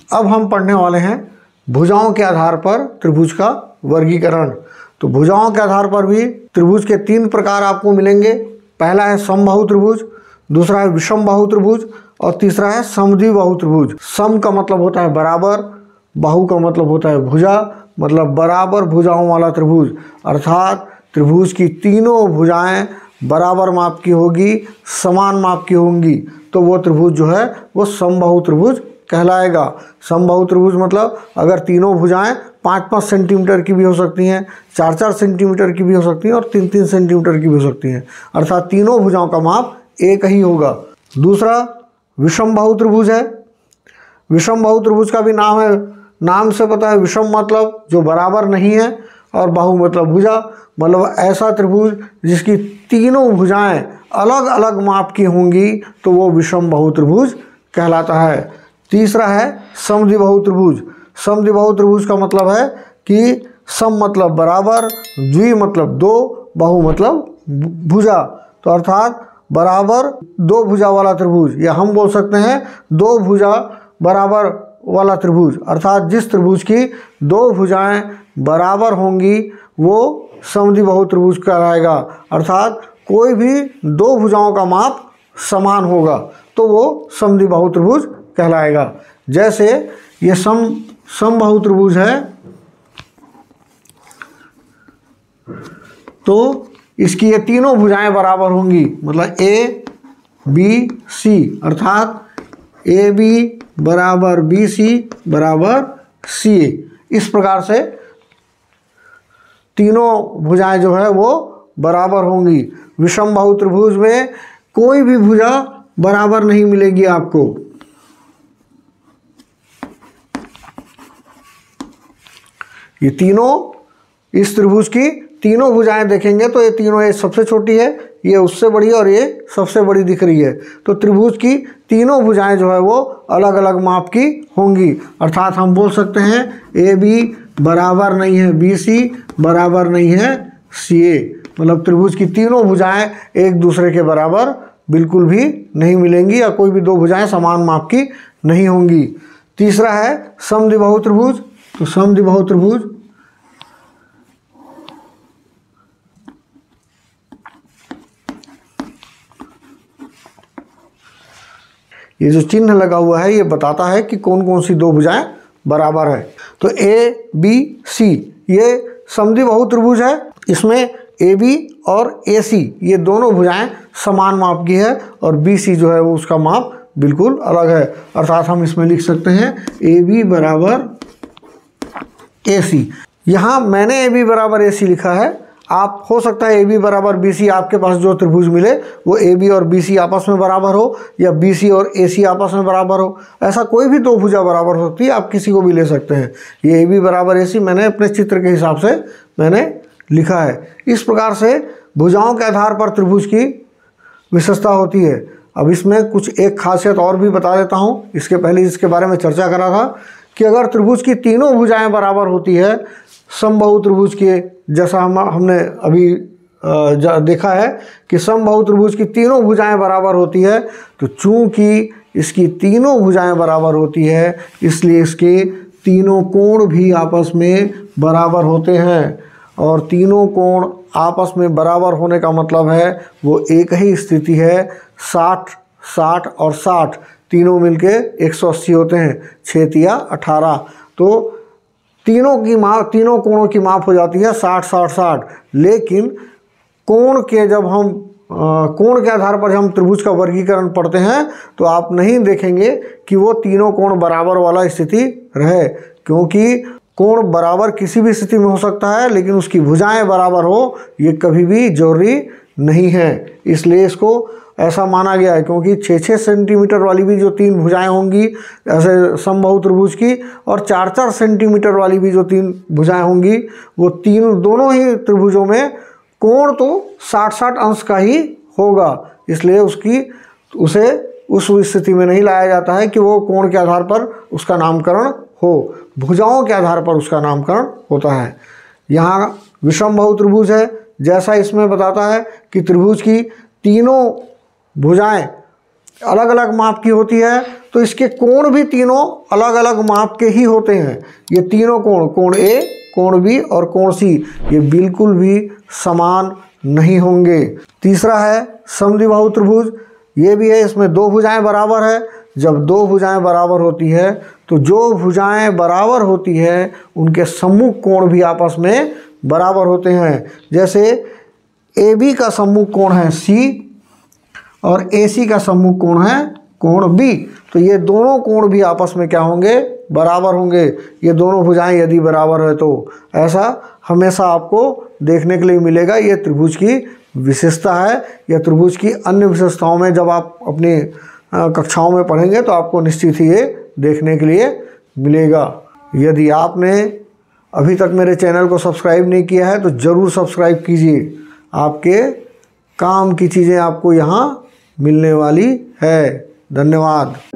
अब हम पढ़ने वाले हैं भुजाओं के आधार पर त्रिभुज का वर्गीकरण। तो भुजाओं के आधार पर भी त्रिभुज के 3 प्रकार आपको मिलेंगे। पहला है समबाहु त्रिभुज, दूसरा है विषमबाहु त्रिभुज और तीसरा है समद्विबाहु त्रिभुज। सम का मतलब होता है बराबर, बाहु का मतलब होता है भुजा, मतलब बराबर भुजाओं वाला त्रिभुज, अर्थात त्रिभुज की तीनों भुजाएं बराबर माप की होगी, समान माप की होंगी, तो वो त्रिभुज जो है वो समबाहु त्रिभुज कहलाएगा। समबाहु त्रिभुज मतलब अगर तीनों भुजाएं 5-5 सेंटीमीटर की भी हो सकती हैं, 4-4 सेंटीमीटर की भी हो सकती हैं और 3-3 सेंटीमीटर की भी हो सकती हैं, अर्थात तीनों भुजाओं का माप एक ही होगा। दूसरा विषमबाहु त्रिभुज है। विषमबाहु त्रिभुज का भी नाम है, नाम से पता है, विषम मतलब जो बराबर नहीं है और बाहु मतलब भुजा, मतलब ऐसा त्रिभुज जिसकी तीनों भुजाएं अलग अलग माप की होंगी तो वो विषमबाहु त्रिभुज कहलाता है। तीसरा है समद्विबाहु त्रिभुज। समद्विबाहु त्रिभुज का मतलब है कि सम मतलब बराबर, द्वि मतलब दो, बाहु मतलब भुजा, तो अर्थात बराबर 2 भुजा वाला त्रिभुज, या हम बोल सकते हैं 2 भुजा बराबर वाला त्रिभुज, अर्थात जिस त्रिभुज की 2 भुजाएं बराबर होंगी वो समद्विबाहु त्रिभुज कहलाएगा, अर्थात कोई भी 2 भुजाओं का माप समान होगा तो वो समद्विबाहु त्रिभुज कहलाएगा। जैसे ये समबाहु त्रिभुज है तो इसकी ये तीनों भुजाएं बराबर होंगी, मतलब ए बी सी, अर्थात ए बी बराबर बी सी बराबर सी ए। इस प्रकार से तीनों भुजाएं जो है वो बराबर होंगी। विषमबाहु त्रिभुज में कोई भी भुजा बराबर नहीं मिलेगी आपको। ये तीनों, इस त्रिभुज की तीनों भुजाएं देखेंगे तो ये तीनों, ये सबसे छोटी है, ये उससे बड़ी है और ये सबसे बड़ी दिख रही है, तो त्रिभुज की तीनों भुजाएं जो है वो अलग अलग माप की होंगी, अर्थात हम बोल सकते हैं ए बी बराबर नहीं है बी सी, बराबर नहीं है सी ए, मतलब त्रिभुज की तीनों भुजाएं एक दूसरे के बराबर बिल्कुल भी नहीं मिलेंगी या कोई भी 2 भुजाएं समान माप की नहीं होंगी। तीसरा है समद्विबाहु त्रिभुज। तो समद्विबाहु त्रिभुज ये जो चिन्ह लगा हुआ है ये बताता है कि कौन कौन सी 2 भुजाएं बराबर है। तो ए बी सी ये समद्विबाहु त्रिभुज है, इसमें ए बी और ए सी ये दोनों भुजाएं समान माप की है और बी सी जो है वो उसका माप बिल्कुल अलग है, अर्थात हम इसमें लिख सकते हैं ए बी बराबर ए सी। यहाँ मैंने ए बी बराबर ए सी लिखा है, आप हो सकता है ए बी बराबर बी सी, आपके पास जो त्रिभुज मिले वो ए बी और बी सी आपस में बराबर हो या बी सी और ए सी आपस में बराबर हो, ऐसा कोई भी 2 भुजा बराबर हो सकती है, आप किसी को भी ले सकते हैं। ये ए बी बराबर ए सी मैंने अपने चित्र के हिसाब से मैंने लिखा है। इस प्रकार से भुजाओं के आधार पर त्रिभुज की विशेषता होती है। अब इसमें कुछ एक खासियत और भी बता देता हूँ, इसके पहले इसके बारे में चर्चा करा था कि अगर त्रिभुज की तीनों भुजाएं बराबर होती है, समबाहु त्रिभुज के जैसा हमने अभी देखा है कि समबाहु त्रिभुज की तीनों भुजाएं बराबर होती है, तो चूंकि इसकी तीनों भुजाएं बराबर होती है इसलिए इसके तीनों कोण भी आपस में बराबर होते हैं, और तीनों कोण आपस में बराबर होने का मतलब है वो एक ही स्थिति है, 60, 60 और 60 तीनों मिलके 180 होते हैं, 6 तिया 18, तो तीनों कोणों की माप हो जाती है 60, 60, 60। लेकिन कोण के जब हम कोण के आधार पर हम त्रिभुज का वर्गीकरण पढ़ते हैं तो आप नहीं देखेंगे कि वो तीनों कोण बराबर वाला स्थिति रहे, क्योंकि कोण बराबर किसी भी स्थिति में हो सकता है लेकिन उसकी भुजाएं बराबर हो ये कभी भी जरूरी नहीं है, इसलिए इसको ऐसा माना गया है। क्योंकि 6-6 सेंटीमीटर वाली भी जो 3 भुजाएं होंगी ऐसे समबाहु त्रिभुज की, और 4-4 सेंटीमीटर वाली भी जो 3 भुजाएं होंगी, वो दोनों ही त्रिभुजों में कोण तो 60-60 अंश का ही होगा, इसलिए उसे उस स्थिति में नहीं लाया जाता है कि वो कोण के आधार पर उसका नामकरण हो, भुजाओं के आधार पर उसका नामकरण होता है। यहाँ विषमबाहु त्रिभुज है, जैसा इसमें बताता है कि त्रिभुज की तीनों भुजाएं अलग अलग माप की होती है, तो इसके कोण भी तीनों अलग अलग माप के ही होते हैं। ये तीनों कोण, कोण ए, कोण बी और कोण सी, ये बिल्कुल भी समान नहीं होंगे। तीसरा है समद्विबाहु त्रिभुज, ये भी है, इसमें दो भुजाएं बराबर है। जब दो भुजाएं बराबर होती है तो जो भुजाएं बराबर होती है उनके सम्मुख कोण भी आपस में बराबर होते हैं। जैसे ए बी का सम्मुख कोण है सी और ए सी का सम्मुख कोण है कोण बी, तो ये दोनों कोण भी आपस में क्या होंगे, बराबर होंगे। ये दोनों भुजाएं यदि बराबर है तो ऐसा हमेशा आपको देखने के लिए मिलेगा। ये त्रिभुज की विशेषता है। यह त्रिभुज की अन्य विशेषताओं में जब आप अपनी कक्षाओं में पढ़ेंगे तो आपको निश्चित ही ये देखने के लिए मिलेगा। यदि आपने अभी तक मेरे चैनल को सब्सक्राइब नहीं किया है तो ज़रूर सब्सक्राइब कीजिए। आपके काम की चीज़ें आपको यहाँ मिलने वाली है। धन्यवाद।